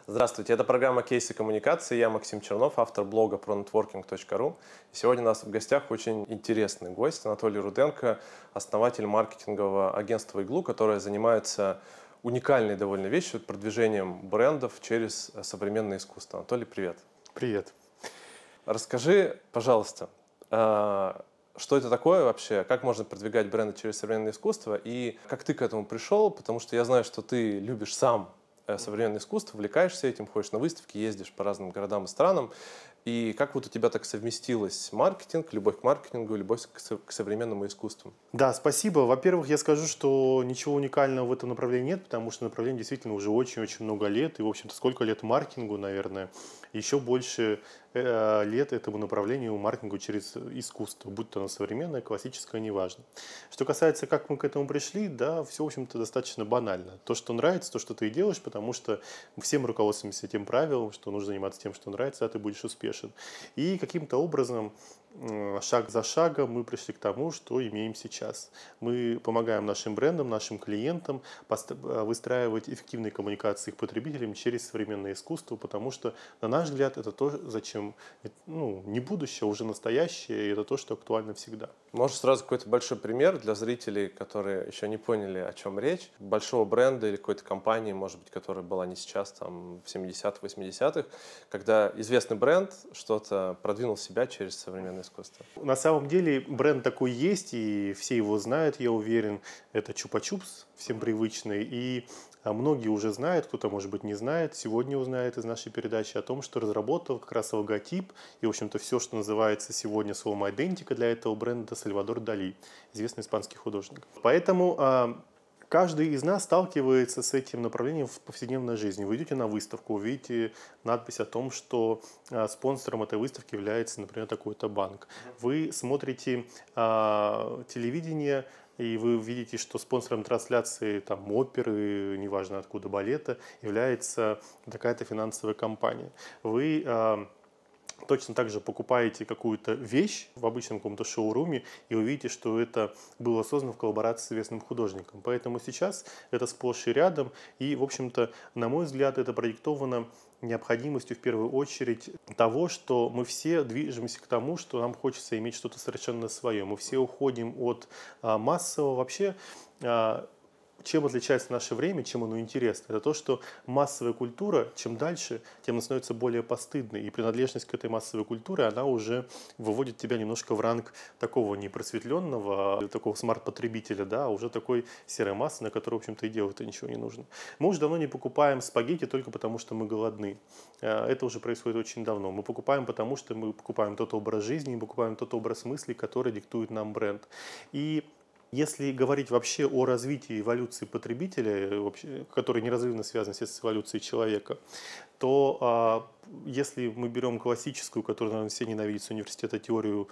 Здравствуйте, это программа «Кейсы коммуникации». Я Максим Чернов, автор блога pronetworking.ru. Сегодня у нас в гостях очень интересный гость Анатолий Руденко, основатель маркетингового агентства «Иглу», которое занимается уникальной довольно вещью, продвижением брендов через современное искусство. Анатолий, привет. Привет. Расскажи, пожалуйста, что это такое вообще, как можно продвигать бренды через современное искусство и как ты к этому пришел, потому что я знаю, что ты любишь сам современное искусство, увлекаешься этим, ходишь на выставки, ездишь по разным городам и странам. И как вот у тебя так совместилось маркетинг, любовь к маркетингу, любовь к современному искусству? Да, спасибо. Во-первых, я скажу, что ничего уникального в этом направлении нет, потому что направление действительно уже очень-очень много лет. И, в общем-то, сколько лет маркетингу, наверное, еще больше лет этому направлению маркетингу через искусство, будь то оно современное, классическое, неважно. Что касается, как мы к этому пришли, да, все, в общем-то, достаточно банально. То, что нравится, то, что ты и делаешь, потому что все мы руководствуемся тем правилом, что нужно заниматься тем, что нравится, а ты будешь успешен. И каким-то образом, шаг за шагом мы пришли к тому, что имеем сейчас. Мы помогаем нашим брендам, нашим клиентам выстраивать эффективные коммуникации к потребителям через современное искусство, потому что, на наш взгляд, это то, зачем не будущее, а уже настоящее, и это то, что актуально всегда. Можешь сразу какой-то большой пример для зрителей, которые еще не поняли, о чем речь, большого бренда или какой-то компании, может быть, которая была не сейчас, там, в 70-х, 80-х, когда известный бренд что-то продвинул себя через современное искусство? На самом деле бренд такой есть, и все его знают, я уверен. Это Чупа-Чупс, всем привычный. И многие уже знают, кто-то, может быть, не знает, сегодня узнает из нашей передачи о том, что разработал как раз логотип и, в общем-то, все, что называется сегодня словом «идентика» для этого бренда, Сальвадор Дали, известный испанский художник. Поэтому каждый из нас сталкивается с этим направлением в повседневной жизни. Вы идете на выставку, увидите надпись о том, что спонсором этой выставки является, например, такой-то банк. Вы смотрите телевидение, и вы видите, что спонсором трансляции там, оперы, неважно откуда, балета, является такая-то финансовая компания. Вы точно так же покупаете какую-то вещь в обычном каком-то шоуруме, и вы видите, что это было создано в коллаборации с известным художником. Поэтому сейчас это сплошь и рядом, и, в общем-то, на мой взгляд, это продиктовано необходимостью в первую очередь того, что мы все движемся к тому, что нам хочется иметь что-то совершенно свое. Мы все уходим от массового вообще. Чем отличается наше время, чем оно интересно? Это то, что массовая культура, чем дальше, тем она становится более постыдной. И принадлежность к этой массовой культуре, она уже выводит тебя немножко в ранг такого непросветленного, такого смарт-потребителя, да, а уже такой серой массы, на которой, в общем-то, и делать-то ничего не нужно. Мы уже давно не покупаем спагетти только потому, что мы голодны. Это уже происходит очень давно. Мы покупаем потому, что мы покупаем тот образ жизни, мы покупаем тот образ мыслей, который диктует нам бренд. И если говорить вообще о развитии эволюции потребителя, который неразрывно связан с эволюцией человека, то если мы берем классическую, которую, наверное, все ненавидят с университета, теорию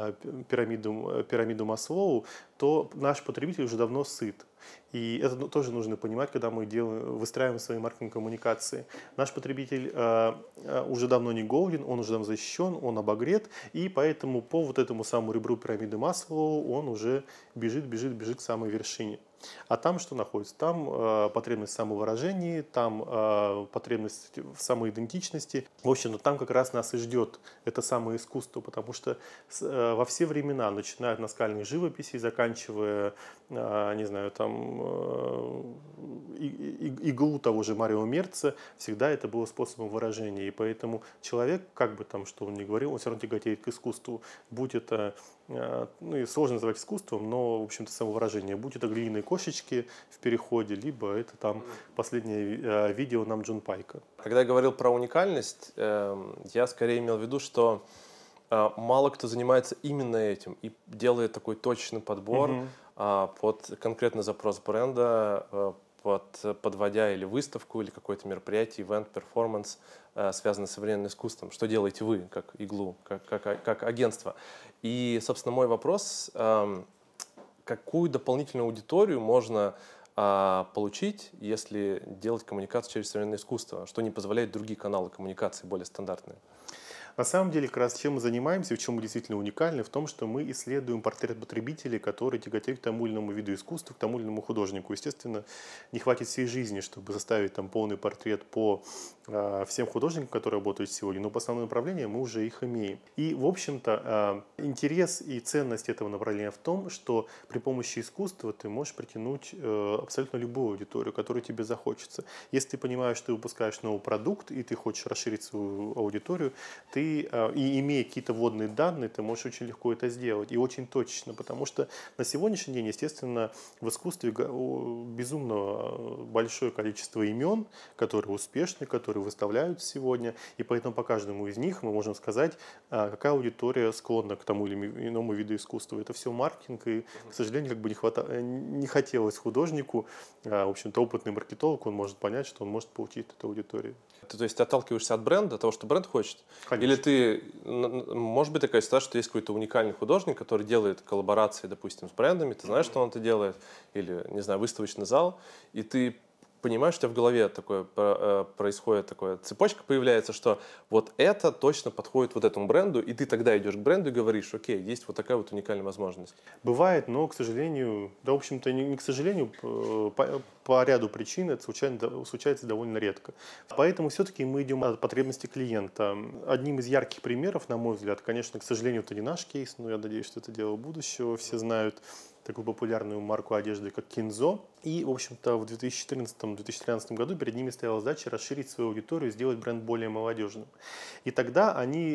пирамиду Маслоу, то наш потребитель уже давно сыт. И это тоже нужно понимать, когда мы выстраиваем свои маркетинг-коммуникации. Наш потребитель уже давно не голоден, он уже давно защищен, он обогрет, и поэтому по вот этому самому ребру пирамиды Маслоу он уже бежит к самой вершине. А там что находится? Там потребность в самовыражении, там потребность в самоидентичности. В общем, там как раз нас и ждет это самое искусство, потому что во все времена, начиная от наскальной живописи, заканчивая, не знаю, там иглу того же Марио Мерца, всегда это было способом выражения. И поэтому человек, как бы там, что он ни говорил, он все равно тяготеет к искусству. Будь это, и сложно называть искусством, но, в общем-то, самовыражение. Будь это глиняные кошечки в переходе, либо это там последнее видео нам Джон Пайка. Когда я говорил про уникальность, я скорее имел в виду, что мало кто занимается именно этим и делает такой точный подбор под конкретный запрос бренда, подводя или выставку, или какое-то мероприятие, ивент, перформанс, связанный с современным искусством. Что делаете вы, как Иглу, как агентство? И, собственно, мой вопрос, какую дополнительную аудиторию можно получить, если делать коммуникацию через современное искусство, что не позволяет другие каналы коммуникации более стандартные? На самом деле, как раз чем мы занимаемся, в чем мы действительно уникальны, в том, что мы исследуем портрет потребителей, которые тяготеют к тому или иному виду искусства, к тому или иному художнику. Естественно, не хватит всей жизни, чтобы составить там полный портрет по всем художникам, которые работают сегодня, но по основным направлениям мы уже их имеем. И, в общем-то, интерес и ценность этого направления в том, что при помощи искусства ты можешь притянуть абсолютно любую аудиторию, которую тебе захочется. Если ты понимаешь, что ты выпускаешь новый продукт, и ты хочешь расширить свою аудиторию, ты, и имея какие-то вводные данные, ты можешь очень легко это сделать, и очень точечно, потому что на сегодняшний день, естественно, в искусстве безумно большое количество имен, которые успешны, которые выставляют сегодня, и поэтому по каждому из них мы можем сказать, какая аудитория склонна к тому или иному виду искусства. Это все маркетинг, и, к сожалению, как бы не хотелось художнику, в общем-то, опытный маркетолог, он может понять, что он может получить эту аудиторию. То есть ты отталкиваешься от бренда, от того, что бренд хочет? Конечно. Или ты, может быть такая ситуация, что есть какой-то уникальный художник, который делает коллаборации, допустим, с брендами, ты знаешь, что он это делает, или, не знаю, выставочный зал, и ты понимаешь, что у тебя в голове такое, происходит такая цепочка появляется, что вот это точно подходит вот этому бренду, и ты тогда идешь к бренду и говоришь, окей, есть вот такая вот уникальная возможность. Бывает, но, к сожалению, да, в общем-то, не к сожалению, по ряду причин это случается довольно редко. Поэтому все-таки мы идем от потребности клиента. Одним из ярких примеров, на мой взгляд, конечно, к сожалению, это не наш кейс, но я надеюсь, что это дело будущего. Все знают такую популярную марку одежды, как Кинзо. И, в общем-то, в 2014-2013 году перед ними стояла задача расширить свою аудиторию, сделать бренд более молодежным. И тогда они,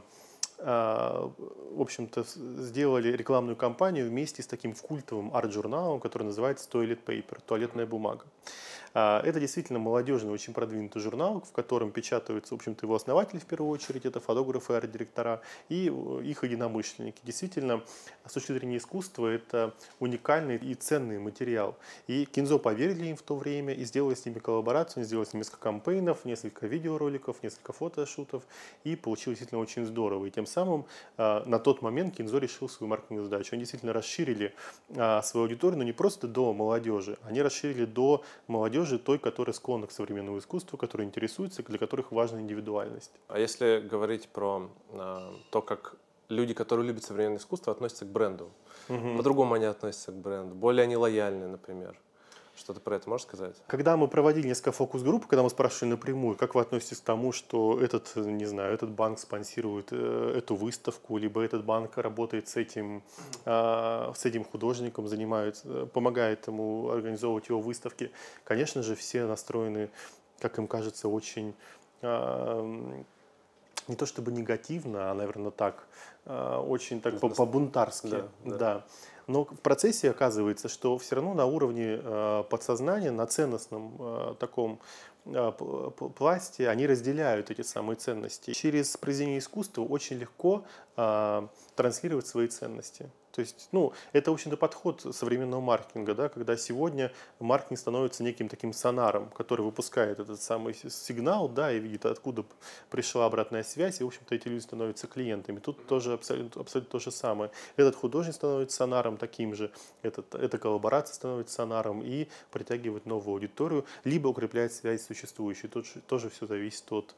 в общем-то, сделали рекламную кампанию вместе с таким культовым арт-журналом, который называется Toilet Paper, туалетная бумага. Это действительно молодежный, очень продвинутый журнал, в котором печатаются, в общем-то, его основатели в первую очередь, это фотографы, арт-директора и их единомышленники. Действительно, с точки зрения искусства, это уникальный и ценный материал. И Кинзо поверили им в то время и сделали с ними коллаборацию, сделали с ними несколько кампейнов, несколько видеороликов, несколько фотошутов, и получилось действительно очень здорово. И тем самым на тот момент Кинзо решил свою маркетинговую задачу. Они действительно расширили свою аудиторию, но не просто до молодежи, они расширили до молодежи той, которая склонна к современному искусству, которая интересуется, для которых важна индивидуальность. А если говорить про то, как люди, которые любят современное искусство, относятся к бренду, по-другому они относятся к бренду, более они лояльны, например. Что ты про это можешь сказать? Когда мы проводили несколько фокус-групп, когда мы спрашивали напрямую, как вы относитесь к тому, что этот, не знаю, этот банк спонсирует эту выставку, либо этот банк работает с этим художником, помогает ему организовывать его выставки, конечно же, все настроены, как им кажется, очень не то чтобы негативно, а, наверное, так, очень так по-бунтарски. Да. Но в процессе оказывается, что все равно на уровне подсознания, на ценностном таком пласте они разделяют эти самые ценности. Через произведение искусства очень легко транслировать свои ценности. То есть, это, в общем-то, подход современного маркетинга, да, когда сегодня маркетинг становится неким таким сонаром, который выпускает этот самый сигнал, да, и видит, откуда пришла обратная связь, и, в общем-то, эти люди становятся клиентами. Тут тоже абсолютно то же самое. Этот художник становится сонаром таким же, эта коллаборация становится сонаром и притягивает новую аудиторию, либо укрепляет связь существующей. Тут тоже все зависит от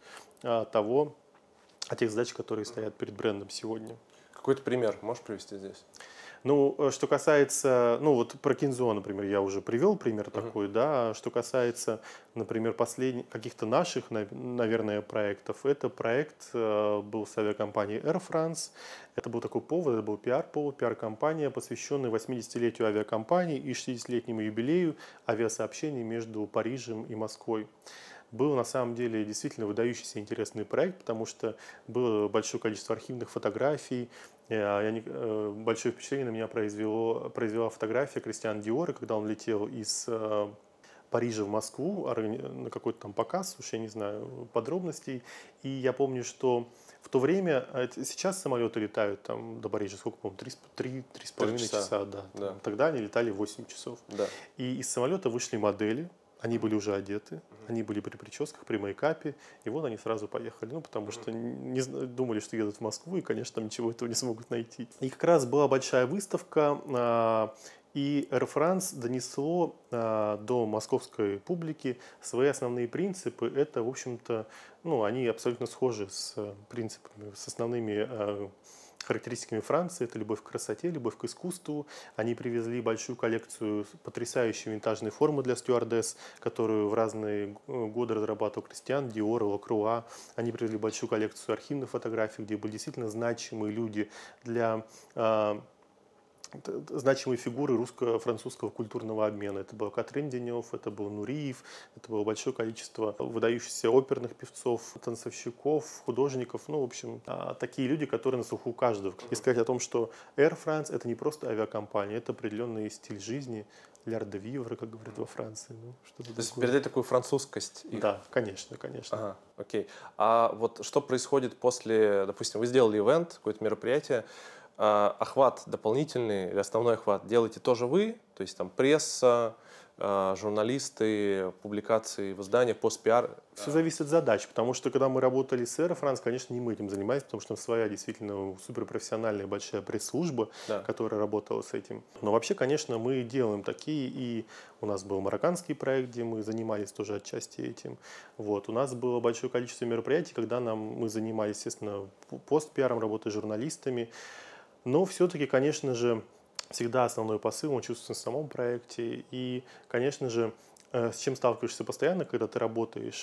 тех задач, которые стоят перед брендом сегодня. Какой-то пример можешь привести здесь? Что касается, вот про Кинзо, например, я уже привел пример такой, да. Что касается, например, каких-то наших, наверное, проектов, это проект был с авиакомпанией Air France. Это был такой повод, это был пиар-повод, пиар-компания, посвященная 80-летию авиакомпании и 60-летнему юбилею авиасообщений между Парижем и Москвой. Был на самом деле действительно выдающийся интересный проект, потому что было большое количество архивных фотографий. Большое впечатление на меня произвела фотография Кристиана Диора, когда он летел из Парижа в Москву на какой-то там показ, уж я не знаю подробностей. И я помню, что в то время, сейчас самолеты летают там до Парижа, сколько, по-моему, 3,5 часа. Да. Тогда они летали 8 часов. Да. И из самолета вышли модели. Они были уже одеты, они были при прическах, при мейкапе, и вот они сразу поехали, потому что думали, что едут в Москву, и, конечно, там ничего этого не смогут найти. И как раз была большая выставка, И Air France донесло до московской публики свои основные принципы. Это, в общем-то, ну, они абсолютно схожи с принципами, с основными характеристиками Франции. Это любовь к красоте, любовь к искусству. Они привезли большую коллекцию потрясающей винтажной формы для стюардесс, которую в разные годы разрабатывал Кристиан Диор, Лакруа. Они привезли большую коллекцию архивных фотографий, где были действительно значимые люди для значимые фигуры русско-французского культурного обмена. Это был Катрин Денев, это был Нуриев, это было большое количество выдающихся оперных певцов, танцовщиков, художников, ну, в общем, такие люди, которые на слуху каждого. И сказать о том, что Air France — это не просто авиакомпания, это определенный стиль жизни, l'art de vivre, как говорят во Франции. Ну, то есть передать такую французскость их. Да, конечно, конечно. Ага, окей. А вот что происходит после, допустим, вы сделали ивент, какое-то мероприятие, охват дополнительный или основной охват делаете тоже вы, то есть там пресса, журналисты, публикации в изданиях, постпиар? Все зависит от задач, потому что когда мы работали с Air France, конечно, не мы этим занимались, потому что там своя действительно суперпрофессиональная большая пресс-служба, Да. которая работала с этим. Но вообще, конечно, мы делаем такие, и у нас был марокканский проект, где мы занимались тоже отчасти этим. Вот. У нас было большое количество мероприятий, когда мы занимались, естественно, постпиаром, работой с журналистами. Но все-таки, конечно же, всегда основной посыл, он чувствуется в самом проекте. И, конечно же, с чем сталкиваешься постоянно, когда ты работаешь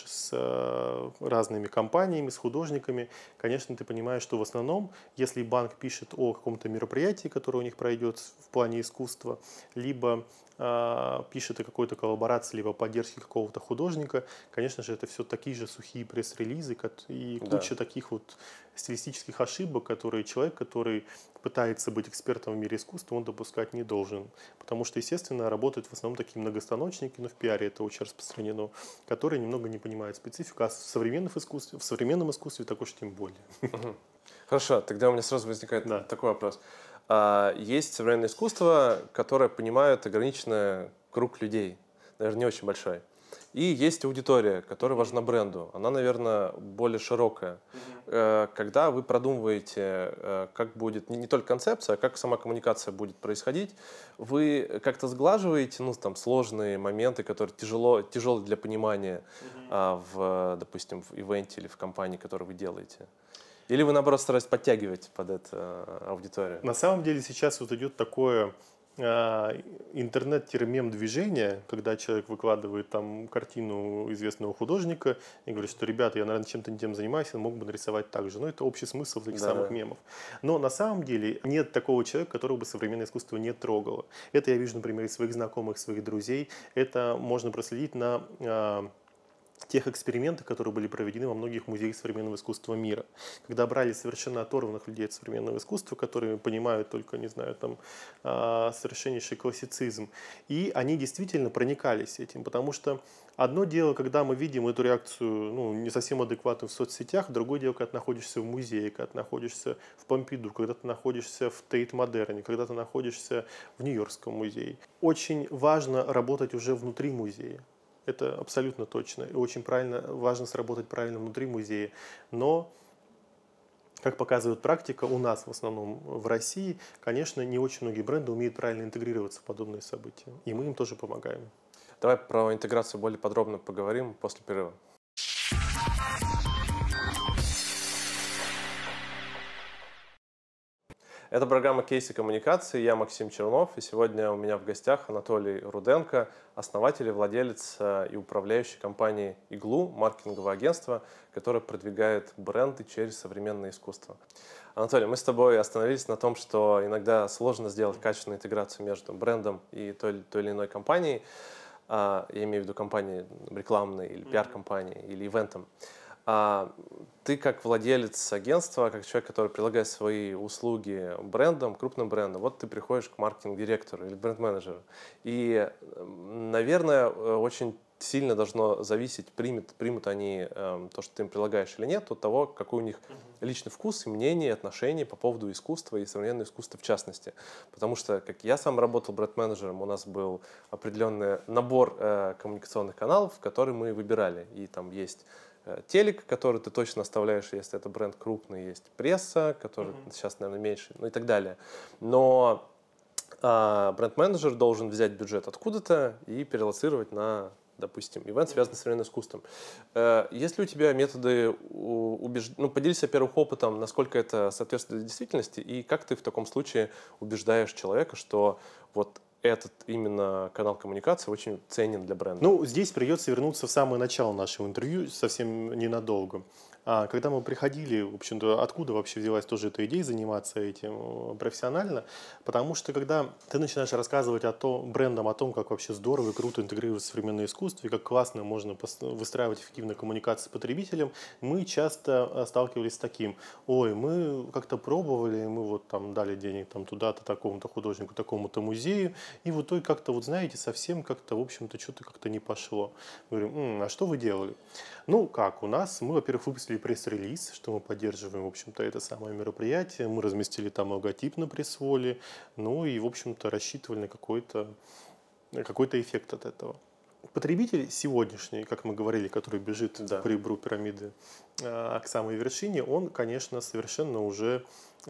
с разными компаниями, с художниками, конечно, ты понимаешь, что в основном, если банк пишет о каком-то мероприятии, которое у них пройдет в плане искусства, либо пишет о какой-то коллаборации, либо поддержке какого-то художника, конечно же, это все такие же сухие пресс-релизы и куча таких вот стилистических ошибок, которые человек, который пытается быть экспертом в мире искусства, он допускать не должен. Потому что, естественно, работают в основном такие многостаночники, но в пиаре это очень распространено, которые немного не понимают специфику, а в современном искусстве так уж тем более. Хорошо, тогда у меня сразу возникает такой вопрос. Есть современное искусство, которое понимает ограниченный круг людей, наверное, не очень большой. И есть аудитория, которая важна бренду. Она, наверное, более широкая. Когда вы продумываете, как будет не только концепция, а как сама коммуникация будет происходить, вы как-то сглаживаете, ну, там, сложные моменты, которые тяжелые для понимания допустим, в ивенте или в компании, которую вы делаете? Или вы, наоборот, стараетесь подтягивать под эту аудиторию? На самом деле сейчас вот идет такое интернет-мем-движение, когда человек выкладывает там картину известного художника и говорит, что, ребята, я, наверное, чем-то не тем занимаюсь, он мог бы нарисовать так же. Но это общий смысл таких самых мемов. Но на самом деле нет такого человека, которого бы современное искусство не трогало. Это я вижу, например, из своих знакомых, своих друзей. Это можно проследить на тех экспериментах, которые были проведены во многих музеях современного искусства мира. Когда брали совершенно оторванных людей от современного искусства, которые понимают только, не знаю, там, совершеннейший классицизм, и они действительно проникались этим, потому что одно дело, когда мы видим эту реакцию, ну, не совсем адекватную в соцсетях, другое дело, когда ты находишься в музее, когда ты находишься в Помпиду, когда ты находишься в Тейт-Модерне, когда ты находишься в Нью-Йоркском музее. Очень важно работать уже внутри музея. Это абсолютно точно. И очень важно сработать правильно внутри музея. Но, как показывает практика, у нас в основном в России, конечно, не очень многие бренды умеют правильно интегрироваться в подобные события. И мы им тоже помогаем. Давай про интеграцию более подробно поговорим после перерыва. Это программа «Кейсы коммуникации». Я Максим Чернов. И сегодня у меня в гостях Анатолий Руденко, основатель и владелец и управляющий компанией «Иглу», маркетинговое агентство, которое продвигает бренды через современное искусство. Анатолий, мы с тобой остановились на том, что иногда сложно сделать качественную интеграцию между брендом и той или иной компанией. Я имею в виду компании рекламной или пиар-компании или ивентом. Ты как владелец агентства, как человек, который предлагает свои услуги брендам, крупным брендам, вот ты приходишь к маркетинг-директору или бренд-менеджеру. И, наверное, очень сильно должно зависеть, примут они то, что ты им предлагаешь или нет, от того, какой у них личный вкус и мнение, отношения по поводу искусства и современного искусства в частности. Потому что, как я сам работал бренд-менеджером, у нас был определенный набор коммуникационных каналов, которые мы выбирали. И там есть телек, который ты точно оставляешь, если это бренд крупный, есть пресса, которая сейчас, наверное, меньше, ну и так далее. Но А бренд-менеджер должен взять бюджет откуда-то и перелоцировать на, допустим, ивент, связанный с современным искусством. Есть ли у тебя методы поделись, во-первых, опытом, насколько это соответствует действительности, и как ты в таком случае убеждаешь человека, что вот этот именно канал коммуникации очень ценен для бренда? Ну, здесь придется вернуться в самое начало нашего интервью, совсем ненадолго. Когда мы приходили, в общем-то, откуда вообще взялась тоже эта идея заниматься этим профессионально? Потому что когда ты начинаешь рассказывать брендам о том, как вообще здорово и круто интегрировать современное искусство и как классно можно выстраивать эффективную коммуникацию с потребителем, мы часто сталкивались с таким: ой, мы как-то пробовали, мы вот там дали денег там туда-то, такому-то художнику, такому-то музею, и в итоге как-то, вот знаете, совсем как-то, в общем-то, что-то как-то не пошло. Мы говорим: а что вы делали? Ну, как, мы, во-первых, выпустили пресс-релиз, что мы поддерживаем, в общем-то, это самое мероприятие. Мы разместили там логотип на пресс-воле, ну и, в общем-то, рассчитывали на какой-то эффект от этого. Потребитель сегодняшний, как мы говорили, который бежит по ребру пирамиды к самой вершине, он, конечно, совершенно уже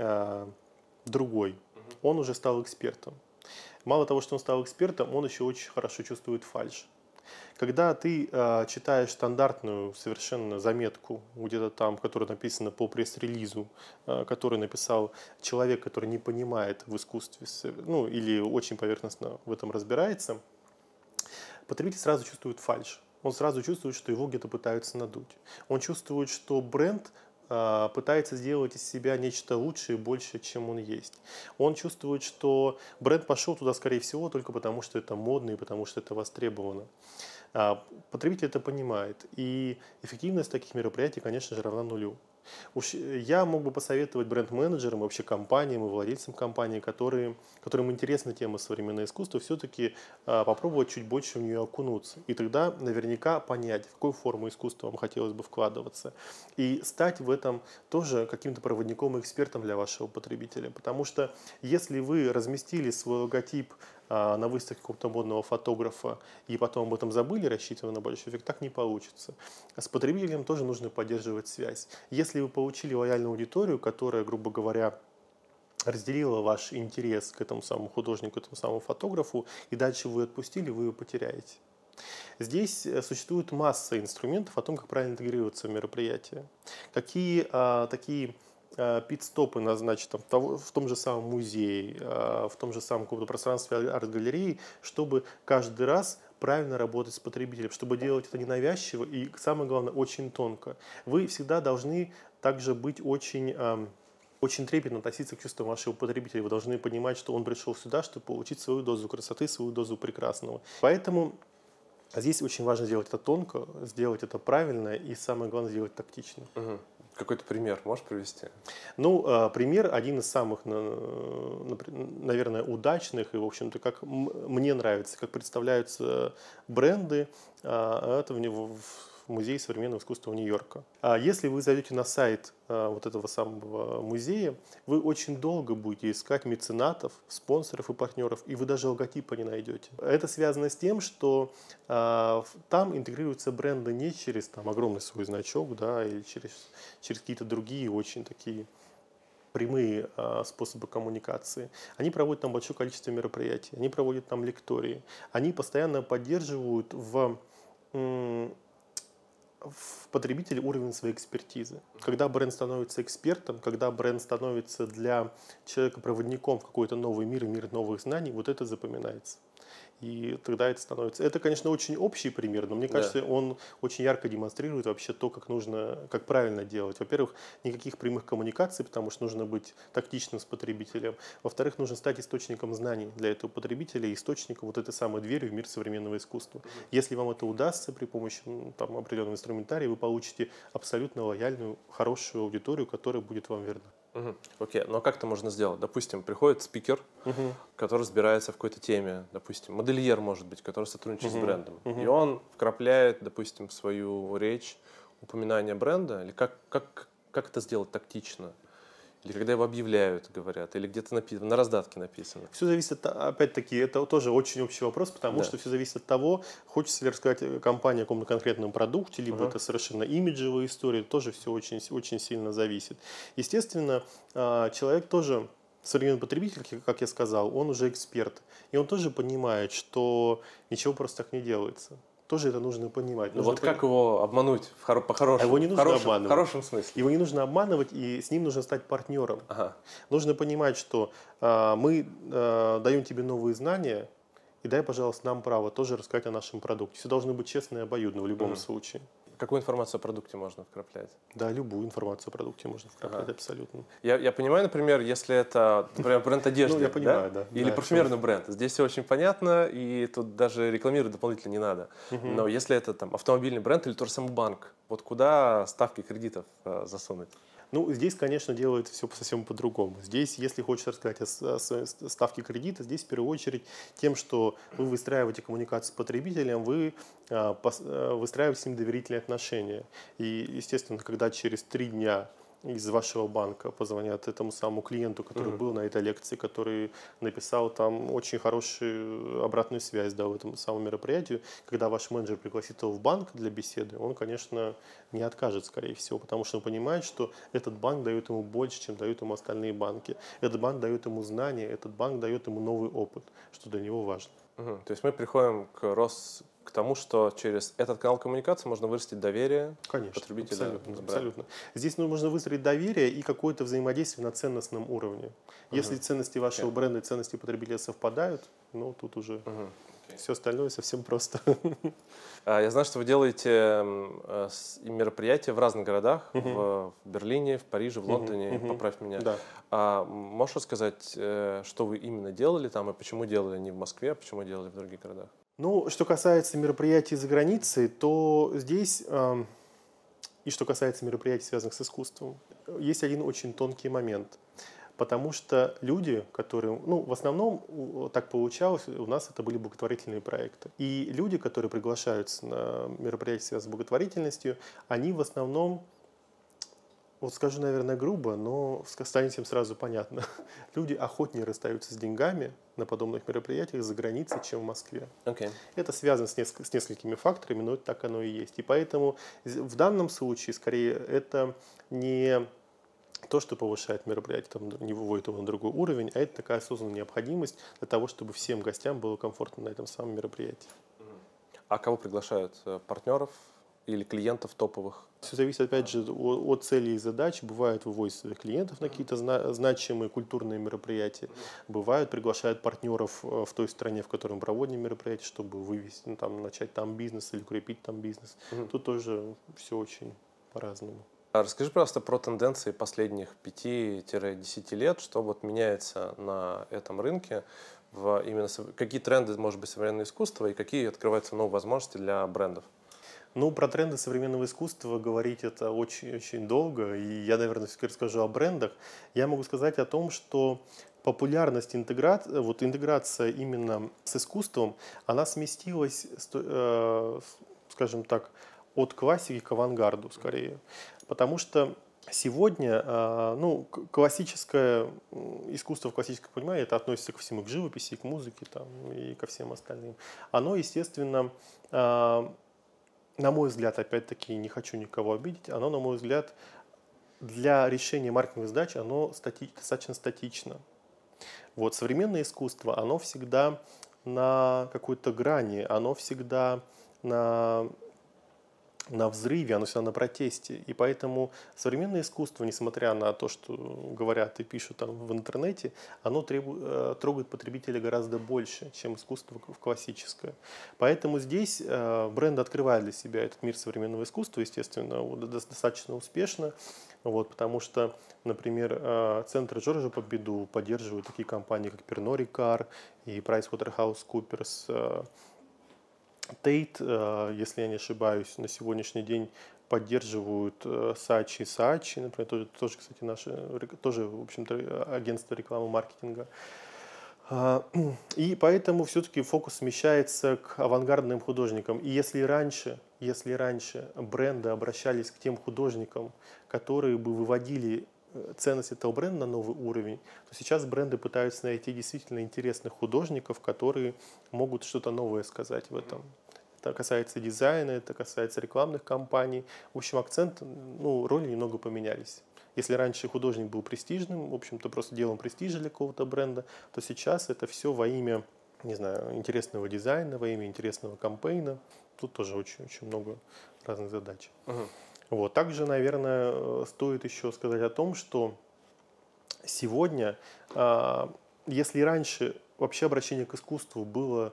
другой. Он уже стал экспертом. Мало того, что он стал экспертом, он еще очень хорошо чувствует фальшь. Когда ты читаешь стандартную совершенно заметку, где-то там, которая написана по пресс-релизу, который написал человек, который не понимает в искусстве, ну или очень поверхностно в этом разбирается, потребитель сразу чувствует фальшь. Он сразу чувствует, что его где-то пытаются надуть. Он чувствует, что бренд пытается сделать из себя нечто лучшее и больше, чем он есть. Он чувствует, что бренд пошел туда, скорее всего, только потому, что это модно и потому, что это востребовано. Потребитель это понимает, и эффективность таких мероприятий, конечно же, равна нулю. Уж я мог бы посоветовать бренд-менеджерам, вообще компаниям и владельцам компаний, которым интересна тема современного искусства, все-таки попробовать чуть больше в нее окунуться. И тогда наверняка понять, в какую форму искусства вам хотелось бы вкладываться. И стать в этом тоже каким-то проводником и экспертом для вашего потребителя. Потому что если вы разместили свой логотип на выставке какого-то модного фотографа и потом об этом забыли, рассчитывая на большой эффект, так не получится. С потребителем тоже нужно поддерживать связь. Если вы получили лояльную аудиторию, которая, грубо говоря, разделила ваш интерес к этому самому художнику, к этому самому фотографу, и дальше вы отпустили, вы его потеряете. Здесь существует масса инструментов о том, как правильно интегрироваться в мероприятие. Какие такие пит-стопы назначить в том же самом музее, в том же самом каком-то пространстве арт-галереи, чтобы каждый раз правильно работать с потребителем, чтобы делать это ненавязчиво и, самое главное, очень тонко. Вы всегда должны также быть очень трепетно относиться к чувствам вашего потребителя. Вы должны понимать, что он пришел сюда, чтобы получить свою дозу красоты, свою дозу прекрасного. Поэтому здесь очень важно сделать это тонко, сделать это правильно и, самое главное, сделать тактично. Какой-то пример можешь привести? Ну, пример один из самых, наверное, удачных и, в общем-то, как мне нравится, как представляются бренды, это в Музее современного искусства Нью-Йорка. Если вы зайдете на сайт вот этого самого музея, вы очень долго будете искать меценатов, спонсоров и партнеров, и вы даже логотипа не найдете. Это связано с тем, что там интегрируются бренды не через огромный свой значок, да, или через какие-то другие очень такие прямые способы коммуникации. Они проводят там большое количество мероприятий, они проводят там лектории, они постоянно поддерживают в потребителе уровень своей экспертизы. Когда бренд становится экспертом, когда бренд становится для человека проводником в какой-то новый мир, мир новых знаний, вот это запоминается. И тогда это становится... Это, конечно, очень общий пример, но мне кажется, он очень ярко демонстрирует вообще то, как правильно делать. Во-первых, никаких прямых коммуникаций, потому что нужно быть тактичным с потребителем. Во-вторых, нужно стать источником знаний для этого потребителя, источником вот этой самой двери в мир современного искусства. Если вам это удастся при помощи определенного инструментария, вы получите абсолютно лояльную, хорошую аудиторию, которая будет вам верна. Окей, но как это можно сделать? Допустим, приходит спикер, который разбирается в какой-то теме, допустим, модельер, может быть, который сотрудничает с брендом, и он вкрапляет, допустим, в свою речь упоминание бренда, или как это сделать тактично? Или когда его объявляют, говорят, или где-то на раздатке написано. Все зависит, опять-таки, это тоже очень общий вопрос, потому что все зависит от того, хочется ли рассказать компании о каком-то конкретном продукте, либо это совершенно имиджевая история, тоже все очень, очень сильно зависит. Естественно, человек тоже современный потребитель, как я сказал, он уже эксперт. И он тоже понимает, что ничего просто так не делается. Тоже это нужно понимать. Ну вот как его обмануть А его не нужно в обманывать. хорошем смысле? Его не нужно обманывать, и с ним нужно стать партнером. Ага. Нужно понимать, что мы даем тебе новые знания, и дай, пожалуйста, нам право тоже рассказать о нашем продукте. Все должно быть честно и обоюдно в любом случае. Какую информацию о продукте можно вкраплять? Да, любую информацию о продукте можно вкраплять, абсолютно. Я понимаю, например, если это, например, бренд одежды, Ну, я понимаю, да. Или Да, парфюмерный бренд. Здесь все очень понятно, и тут даже рекламировать дополнительно не надо. Но если это там автомобильный бренд или тот же самый банк, вот куда ставки кредитов засунуть? Ну, здесь, конечно, делают все совсем по-другому. Здесь, если хочешь рассказать о своей ставке кредита, здесь в первую очередь тем, что вы выстраиваете коммуникацию с потребителем, вы выстраиваете с ним доверительные отношения. И, естественно, когда через 3 дня из вашего банка позвонят этому самому клиенту, который был на этой лекции, который написал там очень хорошую обратную связь, да, в этом самом мероприятии, когда ваш менеджер пригласит его в банк для беседы, он, конечно, не откажет, скорее всего, потому что он понимает, что этот банк дает ему больше, чем дают ему остальные банки. Этот банк дает ему знания, этот банк дает ему новый опыт, что для него важно. То есть мы приходим к тому, что через этот канал коммуникации можно вырастить доверие потребителя. Абсолютно, абсолютно. Здесь можно выстроить доверие и какое-то взаимодействие на ценностном уровне. Если ценности вашего бренда и ценности потребителя совпадают, ну тут уже все остальное совсем просто. Я знаю, что вы делаете мероприятия в разных городах, в Берлине, в Париже, в Лондоне, поправь меня. Да. Можешь рассказать, что вы именно делали там и почему делали не в Москве, а почему делали в других городах? Ну, что касается мероприятий за границей, то здесь, и что касается мероприятий, связанных с искусством, есть один очень тонкий момент. Потому что люди, которые, ну, в основном так получалось, у нас это были благотворительные проекты. И люди, которые приглашаются на мероприятия, связанные с благотворительностью, они в основном, вот скажу, наверное, грубо, но станет всем сразу понятно. Люди охотнее расстаются с деньгами на подобных мероприятиях за границей, чем в Москве. Okay. Это связано с несколькими факторами, но так оно и есть. И поэтому в данном случае, скорее, это не то, что повышает мероприятие, там, не выводит его на другой уровень, а это такая осознанная необходимость для того, чтобы всем гостям было комфортно на этом самом мероприятии. А кого приглашают? Партнеров или клиентов топовых? Все зависит, опять же, от целей и задач. Бывает, вывозят своих клиентов на какие-то значимые культурные мероприятия. Бывают, приглашают партнеров в той стране, в которой мы проводим мероприятие, чтобы вывести, ну, там, начать там бизнес или укрепить там бизнес. Тут тоже все очень по-разному. Расскажи, пожалуйста, про тенденции последних 5-10 лет, что вот меняется на этом рынке, какие тренды, может быть, современного искусства и какие открываются новые возможности для брендов? Ну, про тренды современного искусства говорить это очень-очень долго, и я, наверное, все-таки расскажу о брендах. Я могу сказать о том, что популярность интеграция именно с искусством, она сместилась, скажем так, от классики к авангарду скорее. Потому что сегодня, ну, классическое искусство в классическом понимании, это относится ко всему, к живописи, к музыке там, и ко всем остальным. Оно, естественно, на мой взгляд, опять-таки, не хочу никого обидеть, оно, на мой взгляд, для решения маркетинговых задач, оно достаточно статично. Вот, современное искусство, оно всегда на какой-то грани, оно всегда на взрыве, оно всегда на протесте. И поэтому современное искусство, несмотря на то, что говорят и пишут там в интернете, оно трогает потребителя гораздо больше, чем искусство классическое. Поэтому здесь бренд открывает для себя этот мир современного искусства, естественно, достаточно успешно. Вот, потому что, например, центр Джорджа Победу поддерживают такие компании, как Pernod Ricard и PricewaterhouseCoopers. Тейт, если я не ошибаюсь, на сегодняшний день поддерживают Saatchi и Saatchi, например, тоже, кстати, тоже, в общем-то, агентство рекламы, маркетинга. И поэтому все-таки фокус смещается к авангардным художникам. И если раньше бренды обращались к тем художникам, которые бы выводили ценность этого бренда на новый уровень, то сейчас бренды пытаются найти действительно интересных художников, которые могут что-то новое сказать в этом. Это касается дизайна, это касается рекламных кампаний. В общем, акцент, ну, роли немного поменялись. Если раньше художник был престижным, в общем-то, просто делом престижа для какого-то бренда, то сейчас это все во имя, не знаю, интересного дизайна, во имя интересного кампейна. Тут тоже очень много разных задач. Вот. Также, наверное, стоит еще сказать о том, что сегодня, если раньше вообще обращение к искусству было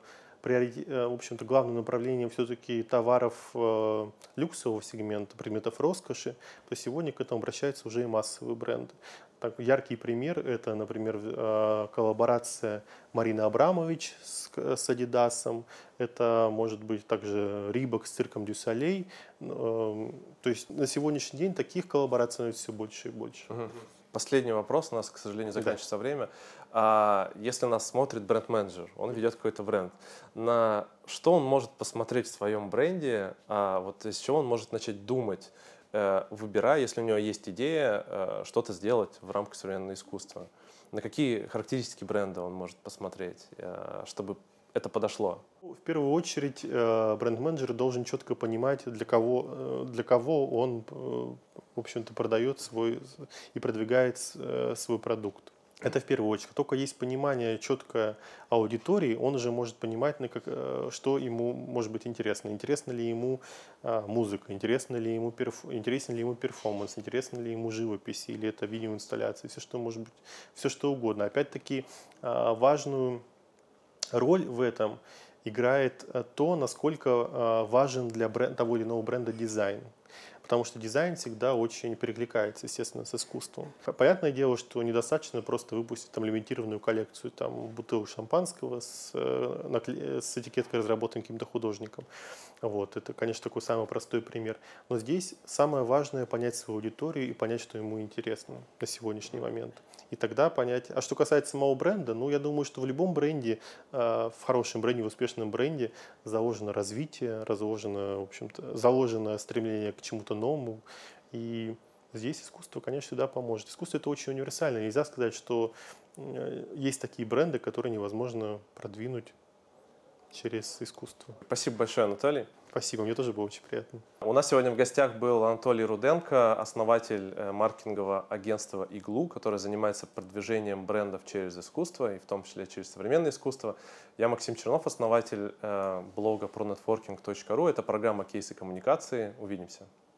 в общем-то, главным направлением все-таки товаров люксового сегмента, предметов роскоши, то сегодня к этому обращаются уже и массовые бренды. Так, яркий пример – это, например, коллаборация Марины Абрамович с Адидасом, это может быть также Рибок с цирком Дю Солей. То есть на сегодняшний день таких коллабораций становится все больше и больше. Последний вопрос, у нас, к сожалению, заканчивается время. Если нас смотрит бренд-менеджер, он ведет какой-то бренд, на что он может посмотреть в своем бренде, вот из чего он может начать думать, выбирая, если у него есть идея, что-то сделать в рамках современного искусства? На какие характеристики бренда он может посмотреть, чтобы это подошло? В первую очередь бренд-менеджер должен четко понимать, для кого он, в общем-то, продает свой и продвигает свой продукт. Это в первую очередь. Как только есть понимание четкое аудитории, он уже может понимать, что ему может быть интересно. Интересна ли ему музыка, интересен ли ему перформанс, интересна ли ему живопись, или это видеоинсталляция, все что может быть, все что угодно. Опять-таки важную роль в этом играет то, насколько важен для того или иного бренда дизайн. Потому что дизайн всегда очень перекликается, естественно, с искусством. Понятное дело, что недостаточно просто выпустить там лимитированную коллекцию бутылок шампанского с этикеткой, разработанной каким-то художником. Вот. Это, конечно, такой самый простой пример. Но здесь самое важное — понять свою аудиторию и понять, что ему интересно на сегодняшний момент. И тогда понять. А что касается самого бренда, я думаю, что в любом бренде, в хорошем бренде, в успешном бренде заложено развитие, заложено стремление к чему-то новому. И здесь искусство, конечно, всегда поможет. Искусство — это очень универсально. Нельзя сказать, что есть такие бренды, которые невозможно продвинуть через искусство. Спасибо большое, Анатолий. Спасибо, мне тоже было очень приятно. У нас сегодня в гостях был Анатолий Руденко, основатель маркетингового агентства «Иглу», который занимается продвижением брендов через искусство, и в том числе через современное искусство. Я Максим Чернов, основатель блога pronetworking.ru. Это программа «Кейсы коммуникации». Увидимся.